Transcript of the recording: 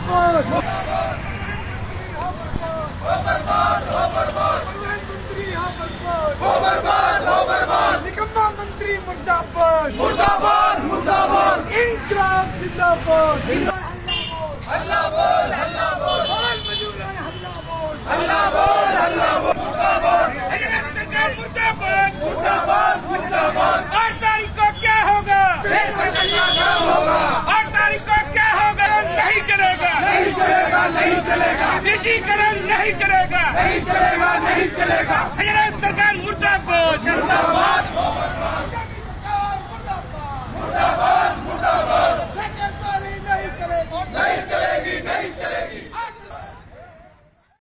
मुर्दाबाद। प्रधानमंत्री यहाँ बर्बाद, निकम्मा मंत्री मुर्दाबाद, मुर्दाबाद मुर्दाबाद, इंकलाब जिंदाबाद। हल्ला बोल, हल्ला बोल, मजूर है हल्ला बोल, हल्ला बोल, हल्ला बोल, मुर्दाबाद, मुर्दाबाद, मुर्दाबाद, मुर्दाबाद। 8 तारीख को क्या होगा? देश का जाम होगा। 8 तारीख को क्या होगा? नहीं चलेगा, नहीं चलेगा, नहीं चलेगा। निजीकरण नहीं चलेगा, नहीं चलेगा, नहीं चलेगा। हरियाणा सरकार मुर्दाबाद, मुर्दाबाद।